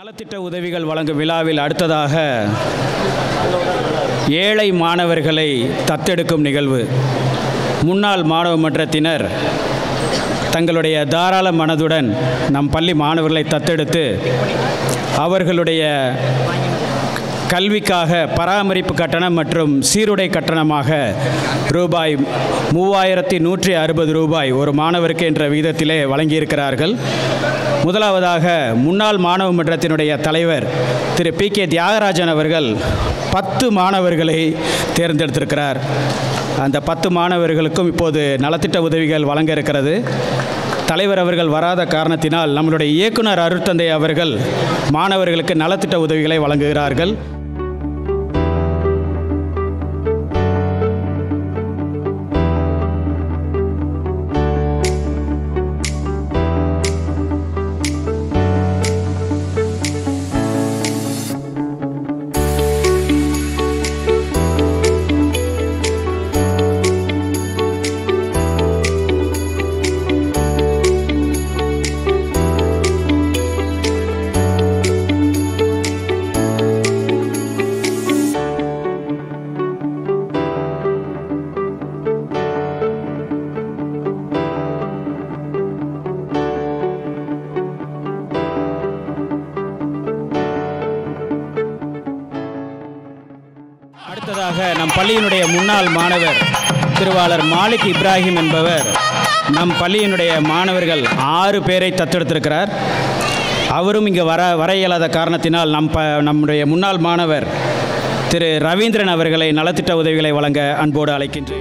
நலத்திட்ட உதவிகள் வழங்கும் விழாவில் அடுத்ததாக ஏழை மாணவர்களை தத்தெடுக்கும் நிகழ்வு. முன்னாள் மாணவ மன்றத்தினர் தங்களுடைய தாராள மனதுடன் நம் பள்ளி மாணவர்களை தத்தெடுத்து அவர்களுடைய கல்விக்காக பராமரிப்பு கட்டணம் மற்றும் சீருடை கட்டணமாக ரூபாய் 3160 ஒரு மாணவருக்கு என்ற விகிதத்திலே வழங்கியிருக்கிறார்கள். முதலாவதாக முன்னாள் மாணவ மன்றத்தினுடைய தலைவர் திரு PK தியாகராஜன் அவர்கள் 10 மாணவர்களை தேர்ந்தெடுத்திருக்கிறார். அந்த 10 மாணவர்களுக்கும் இப்போது நலத்திட்ட உதவிகள் வழங்க இருக்கிறது. தலைவர் அவர்கள் வராத காரணத்தினால் நம்மளுடைய இயக்குனர் அருட்தந்தை அவர்கள் மாணவர்களுக்கு நலத்திட்ட உதவிகளை வழங்குகிறார்கள். அடுத்ததாக நம் பள்ளியினுடைய முன்னாள் மாணவர் திருவாளர் மாலிக் இப்ராஹிம் என்பவர் நம் பள்ளியினுடைய மாணவர்கள் 6 பேரை தத்தெடுத்திருக்கிறார். அவரும் இங்கே வர இயலாத காரணத்தினால் நம்முடைய முன்னாள் மாணவர் திரு ரவீந்திரன் அவர்களை நலத்திட்ட உதவிகளை வழங்க அன்போடு அழைக்கின்றேன்.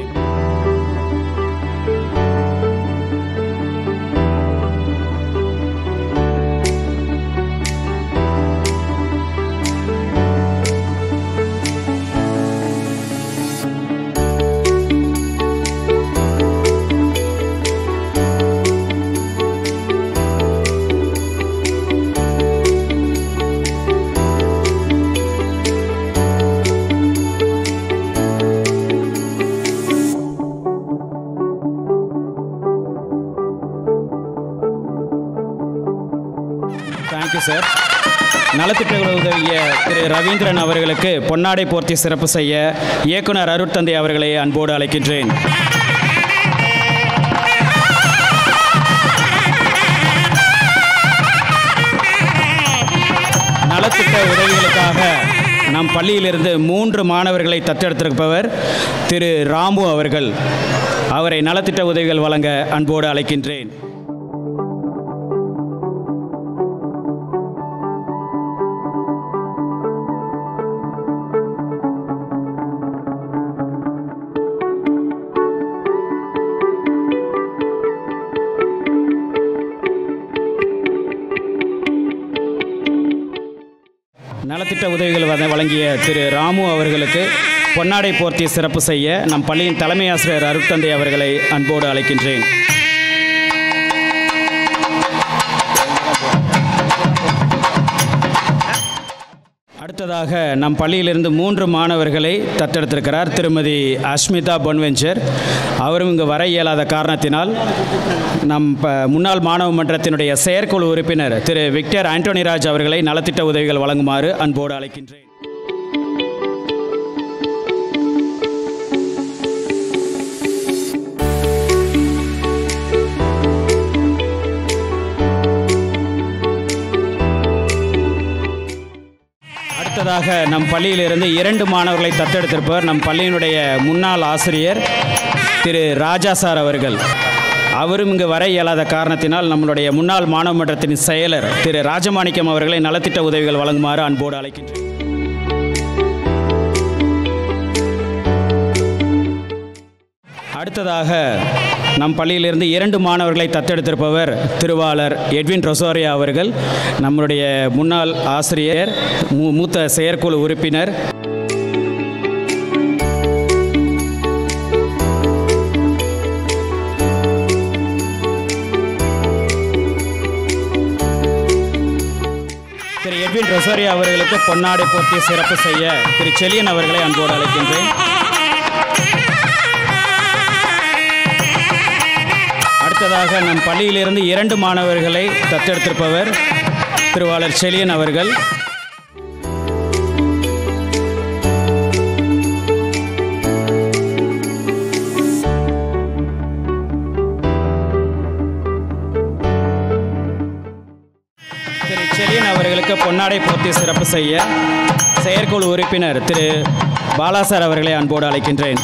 Thank you sir. நலத்திட்ட உதவிய திரு ரவீந்திரன் அவர்களுக்கு பொன்னாடை போர்த்தி சிறப்பு செய்ய இயக்குனர் அருட்தந்தை அவர்களை அன்போடு அழைக்கின்றேன். நலத்திட்ட உதவிகளுக்காக நம் பள்ளியிலிருந்து 3 மாணவர்களை தத்தெடுத்திருப்பவர் திரு ராமு அவர்கள். அவரை நலத்திட்ட உதவிகள் வழங்க அன்போடு அழைக்கின்றேன். நலத்திட்ட உதவிகள் வழங்கிய திரு ராமு அவர்களுக்கு பொன்னாடை போர்த்தி சிறப்பு செய்ய நம் பள்ளியின் தலைமை ஆசிரியர் அருட்தந்தை அவர்களை அன்போடு அழைக்கின்றேன். அடுத்ததாக நம் பள்ளியிலிருந்து 3 மாணவர்களை தத்தெடுத்திருக்கிறார் திருமதி அஷ்மிதா பொன்வெஞ்சர். அவரும் இங்கு வர இயலாத காரணத்தினால் நம் முன்னாள் மாணவ மன்றத்தினுடைய செயற்குழு உறுப்பினர் திரு விக்டர் ஆண்டோனிராஜ் அவர்களை நலத்திட்ட உதவிகள் வழங்குமாறு அன்போடு அழைக்கின்றேன். அடுத்ததாக நம் பள்ளியிலிருந்து 2 மாணவர்களை தத்தெடுத்திருப்பவர் நம் பள்ளியினுடைய முன்னாள் ஆசிரியர் திரு ராஜா சார் அவர்கள். அவரும் இங்கு வர இயலாத காரணத்தினால் நம்மளுடைய முன்னாள் மாணவ மன்றத்தின் செயலர் திரு ராஜமாணிக்கம் அவர்களை நலத்திட்ட உதவிகள் வழங்குமாறு அன்போடு அழைக்கின்றேன். அடுத்ததாக நம் பள்ளியிலிருந்து 2 மாணவர்களை தத்தெடுத்திருப்பவர் திருவாளர் எட்வின் ரொசோரியா அவர்கள். நம்முடைய முன்னாள் ஆசிரியர் மூத்த செயற்குழு உறுப்பினர். திரு எட்வின் ரொசோரியா அவர்களுக்கு பொன்னாடை போர்த்தி சிறப்பு செய்ய திரு செலியன் அவர்களை அன்போடு அழைக்கின்றேன். அடுத்ததாக நம் பள்ளியிலிருந்து 2 மாணவர்களை தத்தெடுத்திருப்பவர் திருவாளர் செழியன் அவர்கள், திரு செழியன் அவர்களுக்கு பொன்னாடை போர்த்தி சிறப்பு செய்ய செயற்குழு உறுப்பினர் திரு பாலாசார் அவர்களை அன்போடு அழைக்கின்றேன்.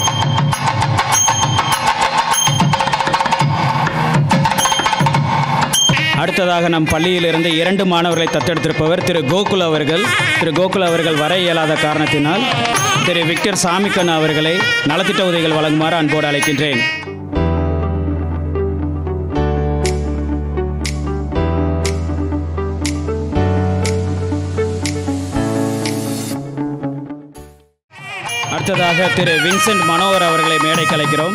அடுத்ததாக நம் பள்ளியிலிருந்து 2 மாணவர்களை தத்தெடுத்திருப்பவர் திரு கோகுல் அவர்கள். திரு கோகுல் அவர்கள் வர இயலாத காரணத்தினால் திரு விக்டர் சாமிக்கண்ணு அவர்களை நலத்திட்ட உதவிகள் வழங்குமாறு அன்போடு அழைக்கின்றேன். அடுத்ததாக திரு வின்சென்ட் மனோகர் அவர்களை மேடைக்கு அழைக்கிறோம்.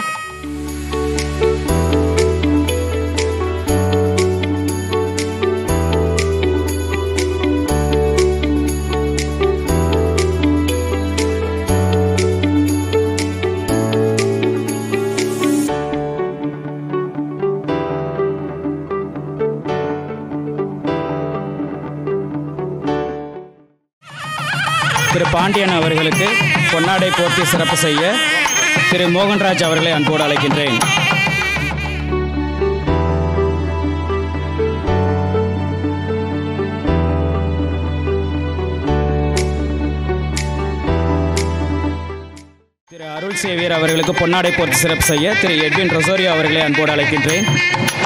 திரு பாண்டியன் அவர்களுக்கு பொன்னாடை போர்த்தி சிறப்பு செய்ய திரு மோகன்ராஜ் அவர்களை அன்போடு அழைக்கின்றேன். திரு அருள் சேவியர் அவர்களுக்கு பொன்னாடை போர்த்தி சிறப்பு செய்ய திரு எட்வின் ரொசோரியோ அவர்களை அன்போடு அழைக்கின்றேன்.